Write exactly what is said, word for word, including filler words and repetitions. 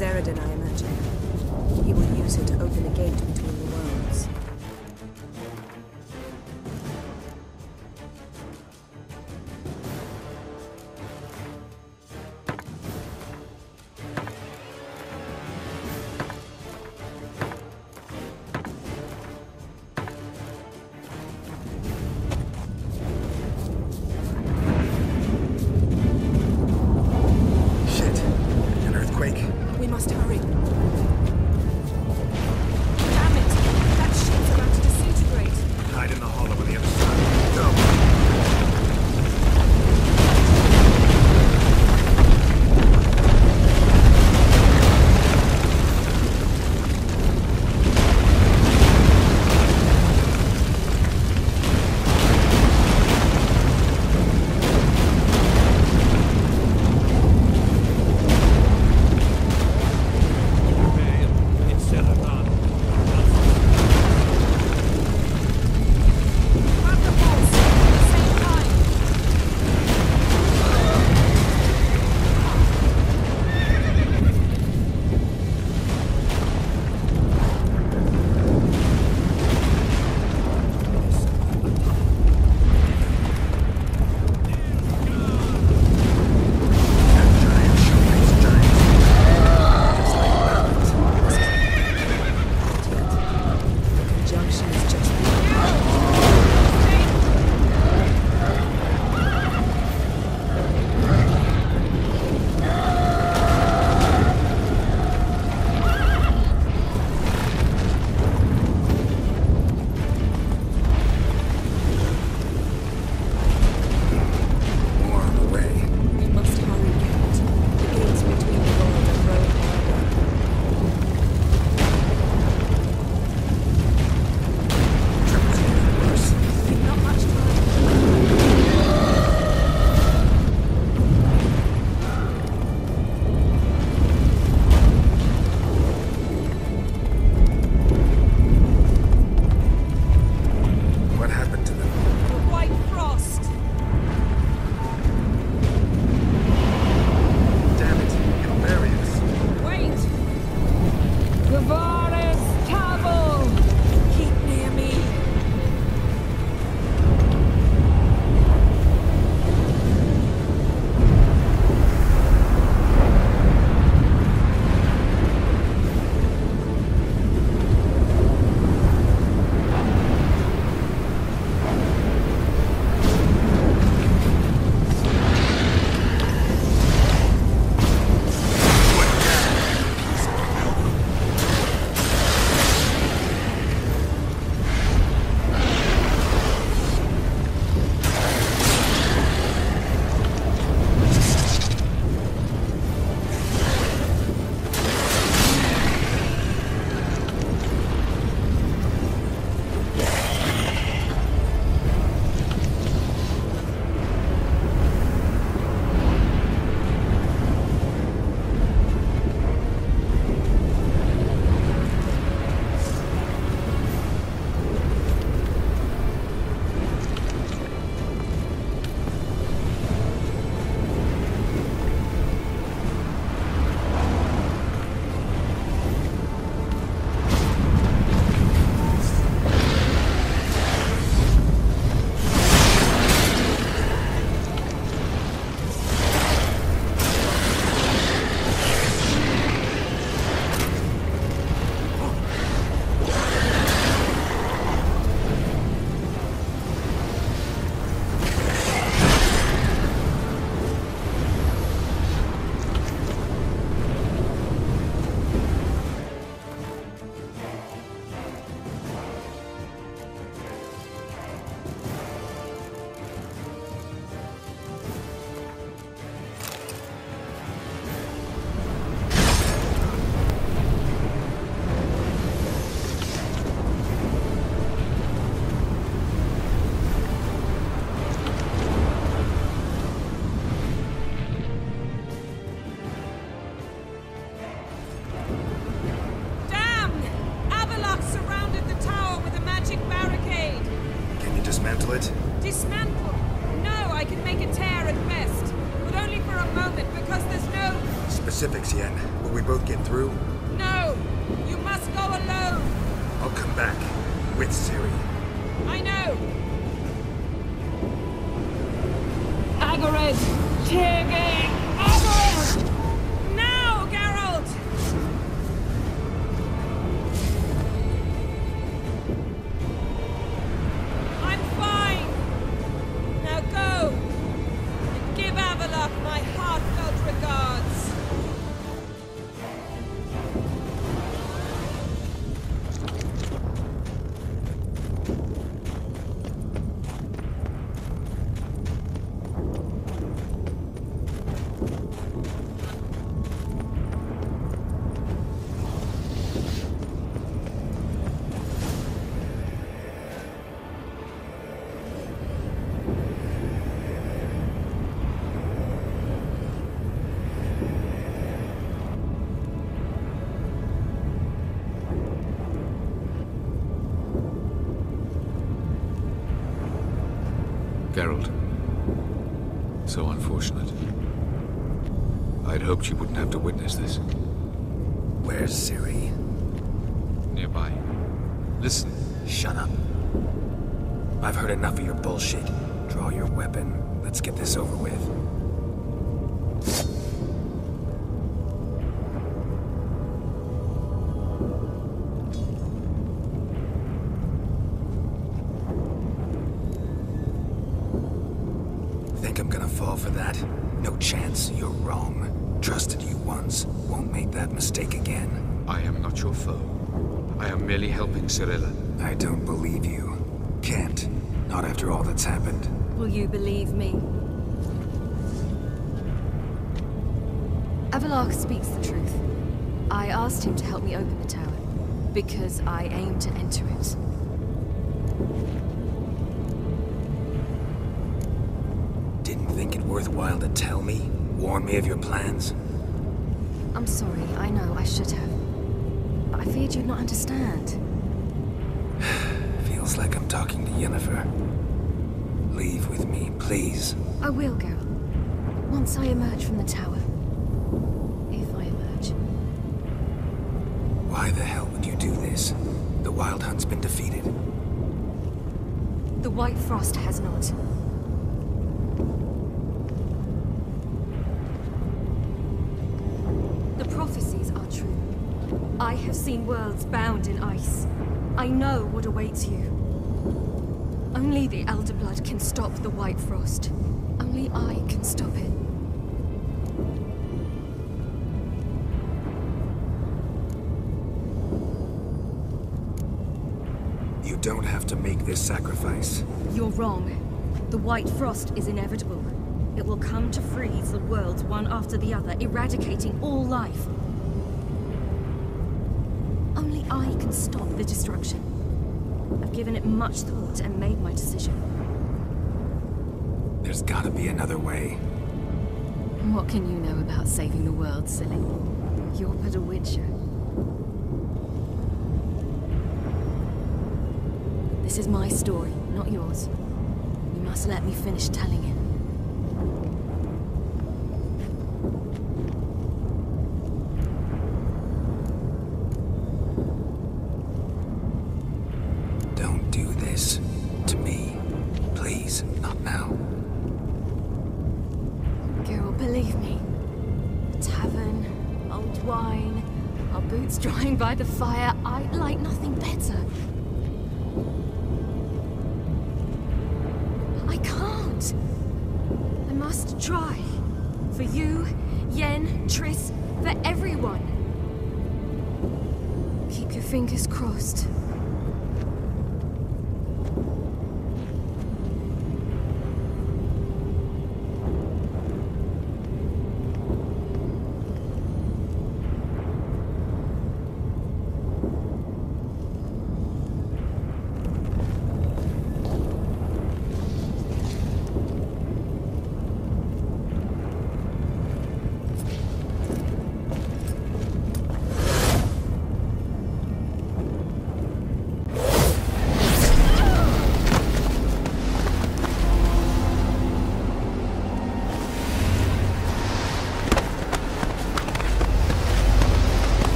is Eridan, I imagine. He will use it to open a gate between the worlds. We must hurry. Damn it! That ship's about to disintegrate. Hide in the hollow on the other side. Go! dismantle it? Dismantle? No, I can make a tear at best. But only for a moment, because there's no... specifics, Yen. Will we both get through? No! You must go alone! I'll come back. With Ciri. I know! Agarid! Tiggy! Agarid! Now, Geralt! I'm fine! Now go! And give Avallac'h my heartfelt regards! Geralt. So unfortunate. I'd hoped you wouldn't have to witness this. Where's Ciri? Nearby. Listen. Shut up. I've heard enough of your bullshit. Draw your weapon. Let's get this over with. Think I'm gonna fall for that? No chance. You're wrong. Trusted you once. Won't make that mistake again. I am not your foe. I am merely helping Cirilla. I don't believe you. Can't. Not after all that's happened. Will you believe me? Avallac'h speaks the truth. I asked him to help me open the tower, because I aim to enter it. Didn't think it worthwhile to tell me? Warn me of your plans? I'm sorry, I know, I should have. But I feared you'd not understand. Feels like I'm talking to Yennefer. Leave with me, please. I will, Geralt. Once I emerge from the tower. If I emerge. Why the hell would you do this? The Wild Hunt's been defeated. The White Frost has not. The prophecies are true. I have seen worlds bound in ice. I know what awaits you. Only the Elder Blood can stop the White Frost. Only I can stop it. You don't have to make this sacrifice. You're wrong. The White Frost is inevitable. It will come to freeze the worlds one after the other, eradicating all life. Only I can stop the destruction. I've given it much thought and made my decision. There's gotta be another way. What can you know about saving the world, silly? You're but a witcher. This is my story, not yours. You must let me finish telling it. Don't do this to me. Please, not now. Geralt, believe me. The tavern, old wine, our boots drying by the fire. I like nothing better. I can't. I must try. For you, Yen, Triss, for everyone. Keep your fingers crossed.